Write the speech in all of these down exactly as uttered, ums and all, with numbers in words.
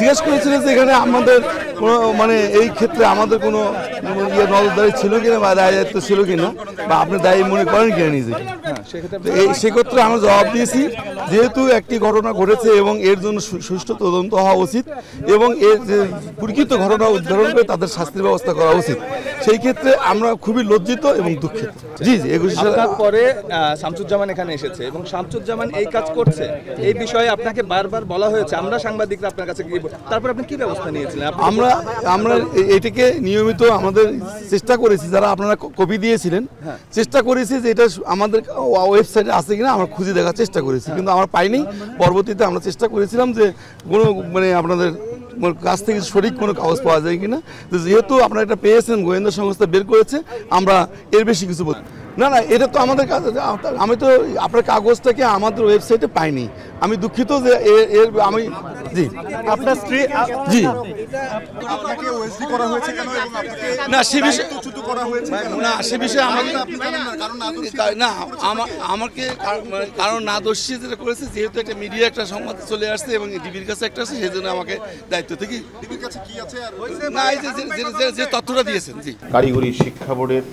জিজ্ঞেস করেছিলেন যে এখানে আমাদের কোনো মানে এই ক্ষেত্রে আমাদের কোনো ইয়ে নজরদারি ছিল কিনা বা দায় দায়িত্ব ছিল কিনা বা আপনি দায়ী মনে করেন কিনা নিজেকে। এই সেক্ষেত্রে আমরা জবাব দিয়েছি যেহেতু একটি ঘটনা ঘটেছে এবং এর জন্য সুষ্ঠু তদন্ত হওয়া উচিত এবং এর যে পরিচিত ঘটনা উদ্ধারণ করে তাদের শাস্তির ব্যবস্থা করা উচিত, সেই ক্ষেত্রে আমরা খুবই লজ্জিত এবং দুঃখিত। জি জি একুশে সালে পরে শামসুজ্জামান এখানে এসেছে এবং শামসুজ্জামান এই কাজ করছে এই বিষয়ে আপনাকে বারবার বলা হয়েছে, আমরা সাংবাদিকরা আপনার কাছে গিয়ে, তারপর আপনি কি ব্যবস্থা নিয়েছিলেন? আমরা আমরা এটাকে নিয়মিত আমাদের চেষ্টা করেছি, যারা আপনারা কপি দিয়েছিলেন চেষ্টা করেছি যে এটা আমাদের ওয়েবসাইটে আছে কিনা আমরা খুঁজে দেখার চেষ্টা করেছি, কিন্তু আমরা পাইনি। পরবর্তীতে আমরা চেষ্টা করেছিলাম যে কোনো মানে আপনাদের কাছ থেকে সঠিক কোনো কাগজ পাওয়া যায় কিনা, যেহেতু আপনারা এটা পেয়েছেন, গোয়েন্দা সংস্থা বের করেছে, আমরা এর বেশি কিছু বলি না। না এটা তো আমাদের কাছে, আমি তো আপনার কাগজটাকে আমাদের ওয়েবসাইটে পাইনি, আমি দুঃখিত যে এর আমি জি আপনার স্ত্রী জি আপনাকে ওএসডি করা হয়েছে কেন এবং আপনাকে না সে বিষয়ে চ্যুত করা হয়েছে না সে বিষয়ে আমাকে কারণ না আমাকে কারণ না দোষী যেটা করেছে, যেহেতু একটা মিডিয়া একটা সংবাদ চলে আসছে এবং ডিবির কাছে একটা আছে, সেই জন্য আমাকে দায়িত্ব থেকে ডিবির কাছে কি আছে আর না এই যে যে তথ্যটা দিয়েছেন। জি কারিগরি শিক্ষা বোর্ডের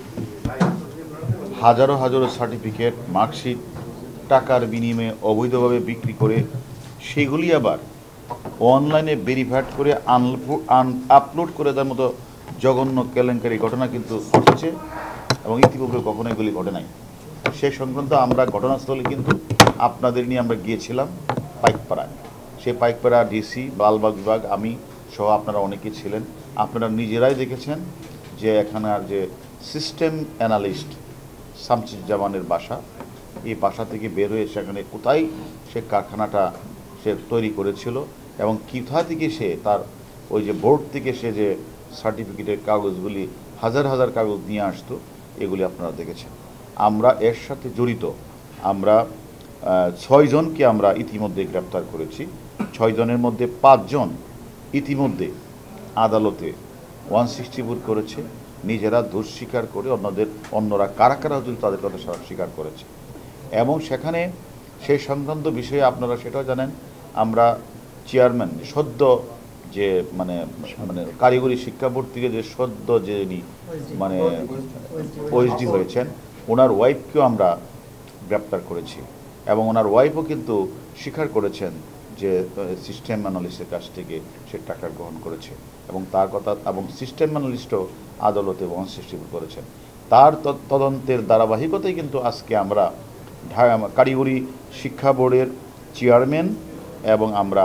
হাজারো হাজারো সার্টিফিকেট মার্কশিট টাকার বিনিময়ে অবৈধভাবে বিক্রি করে সেগুলি আবার অনলাইনে ভেরিফাইড করে আপলোড করে দেওয়ার মতো জঘন্য কেলেঙ্কারি ঘটনা কিন্তু ঘটছে এবং ইতিপূর্বে কখনো এগুলি ঘটে নাই। সে সংক্রান্ত আমরা ঘটনাস্থলে কিন্তু আপনাদের নিয়ে আমরা গিয়েছিলাম পাইকপাড়ায়। সেই পাইকপাড়া ডিসি লালবাগ বিভাগ আমি সহ আপনারা অনেকে ছিলেন, আপনারা নিজেরাই দেখেছেন যে এখানের যে সিস্টেম অ্যানালিস্ট শামসুজ্জামানের বাসা, এই বাসা থেকে বের হয়ে সেখানে কোথায় সে কারখানাটা সে তৈরি করেছিল এবং কোথা থেকে সে তার ওই যে বোর্ড থেকে সে যে সার্টিফিকেটের কাগজগুলি হাজার হাজার কাগজ নিয়ে আসতো, এগুলি আপনারা দেখেছেন। আমরা এর সাথে জড়িত আমরা ছয়জনকে আমরা ইতিমধ্যে গ্রেপ্তার করেছি। ছয়জনের মধ্যে পাঁচজন ইতিমধ্যে আদালতে ওয়ান সিক্সটি ফোর করেছে, নিজেরা দোষ স্বীকার করে অন্যদের অন্যরা কারা কারা যদি তাদের কথা স্বীকার করেছে এবং সেখানে সেই সংক্রান্ত বিষয়ে আপনারা সেটাও জানেন। আমরা চেয়ারম্যান সদ্য যে মানে মানে কারিগরি শিক্ষা বোর্ড থেকে যে সদ্য যে মানে ওএসডি হয়েছেন, ওনার ওয়াইফকেও আমরা গ্রেপ্তার করেছি এবং ওনার ওয়াইফও কিন্তু স্বীকার করেছেন যে সিস্টেম অ্যানালিস্টের কাছ থেকে সে টাকা গ্রহণ করেছে এবং তার কথা এবং সিস্টেম অ্যানালিস্টও আদালতে ওয়ান সিক্সটি ফোর করেছেন। তার তদন্তের ধারাবাহিকতায় কিন্তু আজকে আমরা কারিগরি শিক্ষা বোর্ডের চেয়ারম্যান এবং আমরা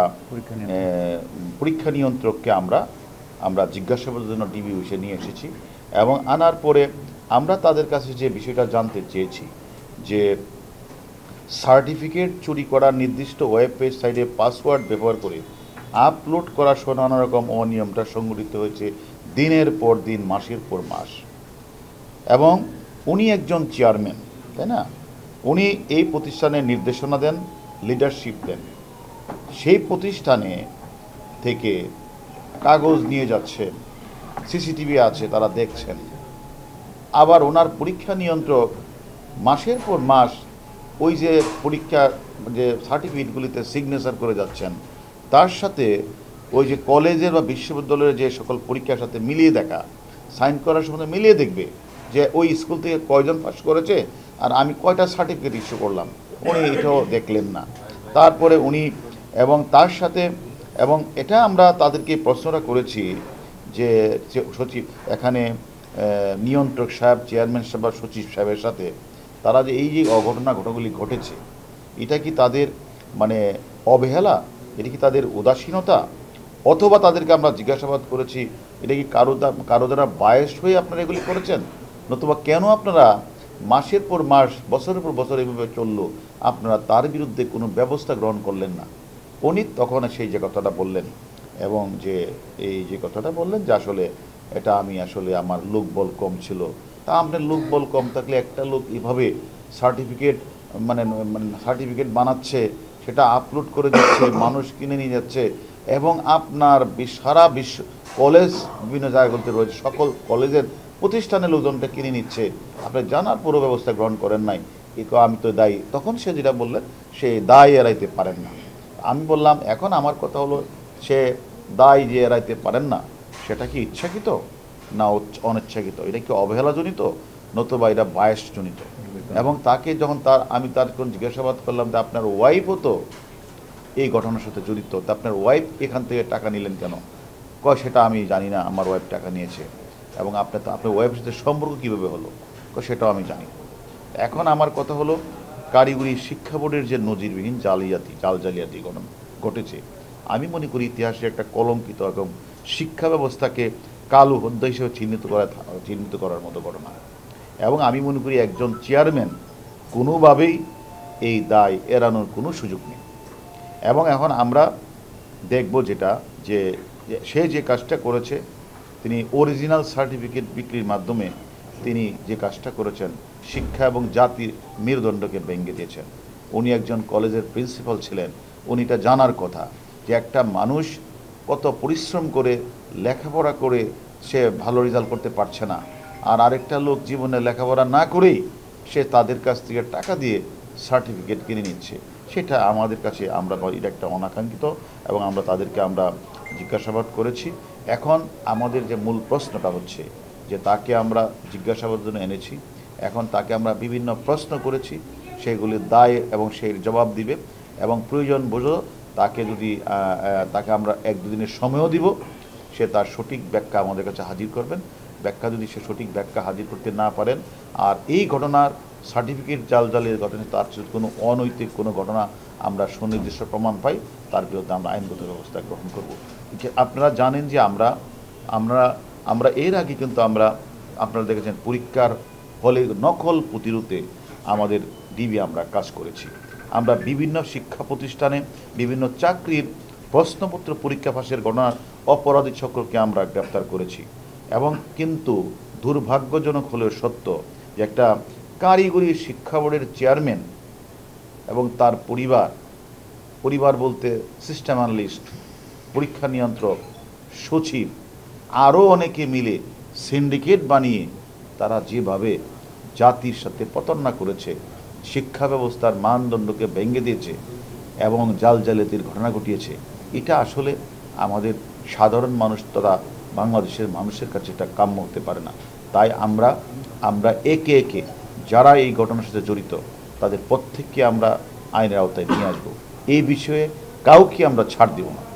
পরীক্ষা নিয়ন্ত্রককে আমরা আমরা জিজ্ঞাসাবাদের জন্য ডিবি অফিসে নিয়ে এসেছি এবং আনার পরে আমরা তাদের কাছে যে বিষয়টা জানতে চেয়েছি যে সার্টিফিকেট চুরি করার নির্দিষ্ট ওয়েব পেজ সাইটে পাসওয়ার্ড ব্যবহার করে আপলোড করা সহ নানা রকম অনিয়মটা সংঘটিত হয়েছে দিনের পর দিন, মাসের পর মাস। এবং উনি একজন চেয়ারম্যান, তাই না? উনি এই প্রতিষ্ঠানের নির্দেশনা দেন, লিডারশিপ দেন। সেই প্রতিষ্ঠানে থেকে কাগজ নিয়ে যাচ্ছে, সিসিটিভি আছে, তারা দেখছেন। আবার ওনার পরীক্ষা নিয়ন্ত্রক মাসের পর মাস ওই যে পরীক্ষা যে সার্টিফিকেটগুলিতে সিগনেচার করে যাচ্ছেন, তার সাথে ওই যে কলেজের বা বিশ্ববিদ্যালয়ের যে সকল পরীক্ষার সাথে মিলিয়ে দেখা, সাইন করার সময় মিলিয়ে দেখবে যে ওই স্কুল থেকে কয়জন পাস করেছে আর আমি কয়টা সার্টিফিকেট ইস্যু করলাম, উনি এটাও দেখলেন না। তারপরে উনি এবং তার সাথে এবং এটা আমরা তাদেরকে প্রশ্নটা করেছি যে সচিব এখানে নিয়ন্ত্রক সাহেব, চেয়ারম্যান সাহেব বা সচিব সাহেবের সাথে তারা যে এই যে অঘটনা ঘটনাগুলি ঘটেছে, এটা কি তাদের মানে অবহেলা, এটা কি তাদের উদাসীনতা, অথবা তাদেরকে আমরা জিজ্ঞাসাবাদ করেছি এটা কি কারো কারো দ্বারা বায়াস হয়ে আপনারা এগুলি করেছেন, নতুবা কেন আপনারা মাসের পর মাস বছরের পর বছর এইভাবে চললো, আপনারা তার বিরুদ্ধে কোনো ব্যবস্থা গ্রহণ করলেন না। উনি তখন সেই যে কথাটা বললেন এবং যে এই যে কথাটা বললেন যে আসলে এটা আমি আসলে আমার লোকবল কম ছিল। তা আপনার লোকবল কম থাকলে একটা লোক এভাবে সার্টিফিকেট মানে মানে সার্টিফিকেট বানাচ্ছে, সেটা আপলোড করে দিচ্ছে, মানুষ কিনে নিয়ে যাচ্ছে এবং আপনার সারা বিশ্ব কলেজ বিভিন্ন জায়গাগুলোতে রয়েছে, সকল কলেজের প্রতিষ্ঠানের লোকজনটা কিনে নিচ্ছে, আপনি জানার পুরো ব্যবস্থা গ্রহণ করেন নাই, এ আমি তো দায়ী। তখন সে যেটা বললেন সে দায় এড়াইতে পারেন না। আমি বললাম এখন আমার কথা হলো সে দায় যে এড়াইতে পারেন না, সেটা কি ইচ্ছাকৃত না অনিচ্ছাকৃত? এটা কি অবহেলাজনিত নতুবা এটা বায়াসজনিত? এবং তাকে যখন তার আমি তার কোন জিজ্ঞাসাবাদ করলাম যে আপনার ওয়াইফও তো এই ঘটনার সাথে জড়িত, তা আপনার ওয়াইফ এখান থেকে টাকা নিলেন কেন? কয় সেটা আমি জানি না, আমার ওয়াইফ টাকা নিয়েছে। এবং আপনার তো আপনার ওয়াইফের সাথে সম্পর্ক কীভাবে হলো? কয় সেটাও আমি জানি। এখন আমার কথা হলো, কারিগরি শিক্ষা বোর্ডের যে নজিরবিহীন জালিয়াতি জাল জালিয়াতি ঘটনা ঘটেছে, আমি মনে করি ইতিহাসে একটা কলঙ্কিত এবং শিক্ষা ব্যবস্থাকে কালো হত্যা হিসেবে চিহ্নিত করা চিহ্নিত করার মতো ঘটনা। এবং আমি মনে করি একজন চেয়ারম্যান কোনোভাবেই এই দায় এড়ানোর কোনো সুযোগ নেই। এবং এখন আমরা দেখব যেটা যে সে যে কাজটা করেছে, তিনি অরিজিনাল সার্টিফিকেট বিক্রির মাধ্যমে তিনি যে কাজটা করেছেন, শিক্ষা এবং জাতির মেরুদণ্ডকে ভেঙে দিয়েছেন। উনি একজন কলেজের প্রিন্সিপাল ছিলেন, উনি এটা জানার কথা যে একটা মানুষ কত পরিশ্রম করে লেখাপড়া করে সে ভালো রেজাল্ট করতে পারছে না, আর আরেকটা লোক জীবনে লেখাপড়া না করেই সে তাদের কাছ থেকে টাকা দিয়ে সার্টিফিকেট কিনে নিচ্ছে। সেটা আমাদের কাছে আমরা এটা একটা অনাকাঙ্ক্ষিত, এবং আমরা তাদেরকে আমরা জিজ্ঞাসাবাদ করেছি। এখন আমাদের যে মূল প্রশ্নটা হচ্ছে যে তাকে আমরা জিজ্ঞাসাবাদের জন্য এনেছি, এখন তাকে আমরা বিভিন্ন প্রশ্ন করেছি, সেগুলির দায় এবং সেই জবাব দিবে, এবং প্রয়োজন বোঝো তাকে যদি তাকে আমরা এক দুদিনের সময়ও দিব, সে তার সঠিক ব্যাখ্যা আমাদের কাছে হাজির করবেন। ব্যাখ্যা যদি সে সঠিক ব্যাখ্যা হাজির করতে না পারেন, আর এই ঘটনার সার্টিফিকেট জাল জালের ঘটনা তার কোনো অনৈতিক কোনো ঘটনা আমরা সুনির্দিষ্ট প্রমাণ পাই, তার বিরুদ্ধে আমরা আইনগত ব্যবস্থা গ্রহণ করব। আপনারা জানেন যে আমরা আমরা আমরা এর আগে কিন্তু আমরা আপনারা দেখেছেন পরীক্ষার হলে নকল প্রতিরোধে আমাদের ডিবি আমরা কাজ করেছি। আমরা বিভিন্ন শিক্ষা প্রতিষ্ঠানে বিভিন্ন চাকরির প্রশ্নপত্র পরীক্ষা ফাঁসের ঘটনার অপরাধী চক্রকে আমরা গ্রেপ্তার করেছি। এবং কিন্তু দুর্ভাগ্যজনক হলেও সত্য যে একটা কারিগরি শিক্ষা বোর্ডের চেয়ারম্যান এবং তার পরিবার পরিবার বলতে সিস্টেম অ্যানালিস্ট, পরীক্ষা নিয়ন্ত্রক, সচিব, আরও অনেকে মিলে সিন্ডিকেট বানিয়ে তারা যেভাবে জাতির সাথে প্রতারণা করেছে, শিক্ষা ব্যবস্থার মানদণ্ডকে ভেঙে দিয়েছে এবং জাল জালিয়াতির ঘটনা ঘটিয়েছে, এটা আসলে আমাদের সাধারণ মানুষ তথা বাংলাদেশের মানুষের কাছে এটা কাম্য হতে পারে না। তাই আমরা আমরা একে একে যারা এই ঘটনার সাথে জড়িত তাদের প্রত্যেককে আমরা আইনের আওতায় নিয়ে আসবো। এই বিষয়ে কাউকে আমরা ছাড় দেব না।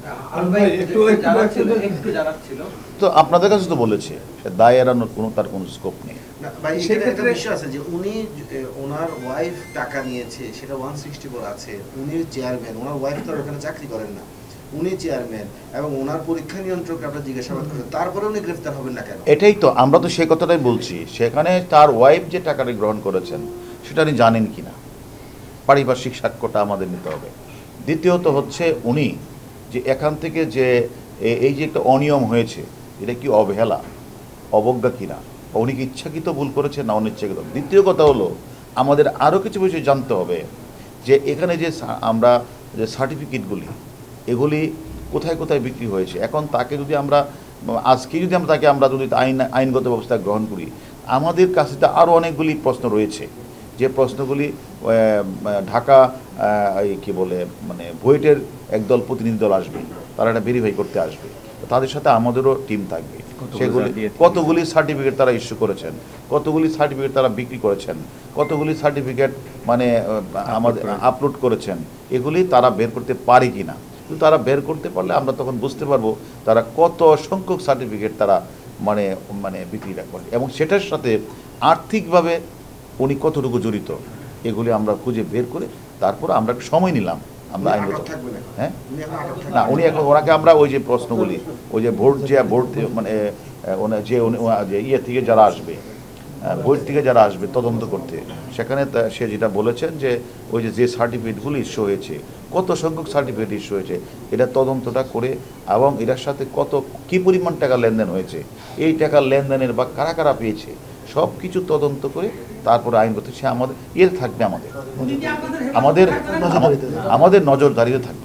তো আপনাদের কাছে তো বলেছে দায় এড়ানোর কোনো তার কোনো স্কোপ নেই। বিষয় আছে যে উনি ওনার ওয়াইফ টাকা নিয়েছে, সেটা ওয়ান সিক্সটি ফোর আছে, উনি চেয়ারম্যান, ওনার ওয়াইফ তো ওখানে চাকরি করেন না, উনি চেয়ারম্যান এবং ওনার পরীক্ষা নিয়ন্ত্রক আপনার জিজ্ঞাসাবাদ করেন, তারপরে উনি গ্রেফতার হবেন না কেন? এটাই তো আমরা তো সেই কথাটাই বলছি। সেখানে তার ওয়াইফ যে টাকাটা গ্রহণ করেছেন সেটা উনি জানেন কিনা, পারিপার্শ্বিক সাক্ষ্যটা আমাদের নিতে হবে। দ্বিতীয়ত হচ্ছে উনি যে এখান থেকে যে এই যে একটা অনিয়ম হয়েছে, এটা কি অবহেলা অবজ্ঞা কিনা, উনি কি ইচ্ছাকৃত ভুল করেছে না অনিচ্ছাকৃত? দ্বিতীয় কথা হলো আমাদের আরও কিছু বিষয় জানতে হবে যে এখানে যে আমরা যে সার্টিফিকেটগুলি এগুলি কোথায় কোথায় বিক্রি হয়েছে। এখন তাকে যদি আমরা আজকে যদি আমরা তাকে আমরা যদি আইন আইনগত ব্যবস্থা গ্রহণ করি, আমাদের কাছে তো আরও অনেকগুলি প্রশ্ন রয়েছে, যে প্রশ্নগুলি ঢাকা কি বলে মানে বুয়েটের একদল প্রতিনিধি দল আসবে, তারা এটা ভেরিফাই করতে আসবে, তাদের সাথে আমাদেরও টিম থাকবে। সেগুলি কতগুলি সার্টিফিকেট তারা ইস্যু করেছেন, কতগুলি সার্টিফিকেট তারা বিক্রি করেছেন, কতগুলি সার্টিফিকেট মানে আমাদের আপলোড করেছেন, এগুলি তারা বের করতে পারে কি না। কিন্তু তারা বের করতে পারলে আমরা তখন বুঝতে পারবো তারা কত সংখ্যক সার্টিফিকেট তারা মানে মানে বিক্রিটা করে, এবং সেটার সাথে আর্থিকভাবে উনি কতটুকু জড়িত, এগুলি আমরা খুঁজে বের করে তারপর আমরা সময় নিলাম। আমরা আইনগত হ্যাঁ না উনি এখন ওনাকে আমরা ওই যে প্রশ্নগুলি ওই যে ভোট যে ভোট মানে যে যে ইয়ে থেকে যারা আসবে, ভোট থেকে যারা আসবে তদন্ত করতে, সেখানে সে যেটা বলেছেন যে ওই যে যে সার্টিফিকেটগুলি ইস্যু হয়েছে, কত সংখ্যক সার্টিফিকেট ইস্যু হয়েছে, এটা তদন্তটা করে এবং এটার সাথে কত কী পরিমাণ টাকা লেনদেন হয়েছে, এই টাকা লেনদেনের বা কারা কারা পেয়েছে, সব কিছু তদন্ত করে তারপরে আইনগত সে আমাদের এর থাকবে, আমাদের আমাদের আমাদের নজরদারিতে থাকবে।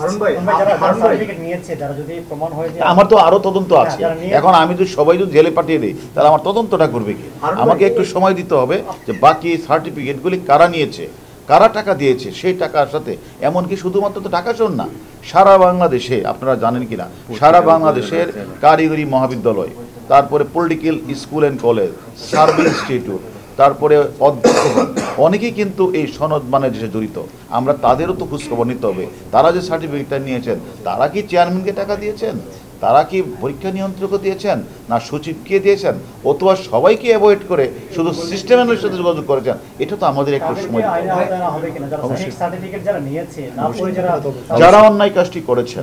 আমার তো আরো তদন্ত আছে। এখন আমি যদি সবাই যদি জেলে পাঠিয়ে দিই তাহলে আমার তদন্তটা করবে কি? আমাকে একটু সময় দিতে হবে যে বাকি সার্টিফিকেটগুলি কারা নিয়েছে, কারা টাকা দিয়েছে সেই টাকার সাথে, এমনকি শুধুমাত্র তো ঢাকা শহর না, সারা বাংলাদেশে আপনারা জানেন কিনা, সারা বাংলাদেশের কারিগরি মহাবিদ্যালয়, তারপরে political school and college, service institute, তারপরে অধ্যক্ষগণ অনেকেই কিন্তু এই সনদ মানে দেশে জড়িত। আমরা তাদেরও তো খোঁজখবর নিতে হবে, তারা যে সার্টিফিকেটটা নিয়েছেন তারা কি চেয়ারম্যানকে টাকা দিয়েছেন, তারা কি পরীক্ষা নিয়ন্ত্রক দিয়েছেন, না সচিবকে দিয়েছেন, অথবা সবাইকে অ্যাভয়েড করে শুধু সিস্টেমের সাথে যোগাযোগ করেছেন। এটা তো আমাদের একটু সময় দিতে হবে। যারা অন্যায় কাজটি করেছেন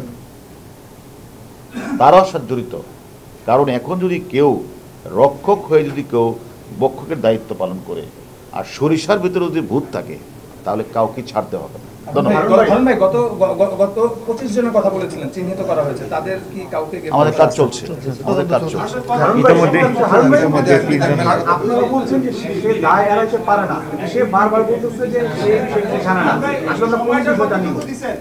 তারাও সাথে জড়িত, কারণ এখন যদি কেউ রক্ষক হয়ে যদি কেউ বক্ষকের দায়িত্ব পালন করে আর সরিষার ভিতরে যদি ভূত থাকে তাহলে কাউকে ছাড়তে হবে না। ধন্যবাদ। হারুন ভাই, গত গ- গত পঁচিশ জনের কথা বলেছিলেন, চিহ্নিত করা হয়েছে, তাদের কি কাউকে গ্রেফতার আমাদের কাজ করা চলছে, আমাদের কাজ চলছে। আপনারা বলছেন যে সে দায় এড়াইতে পারে না, সে বারবার বলতেছে যে সে সে জানে না। আসলে আমরা কোন কথা নিব?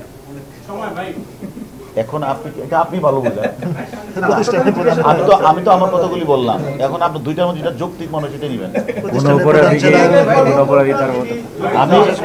এখন আপনি এটা আপনি ভালো বোঝেন। আমি তো আমি তো আমার কথাগুলি বললাম, এখন আপনি দুইটার মধ্যে যেটা যৌক্তিক মানুষ এটা নেবেন। আমি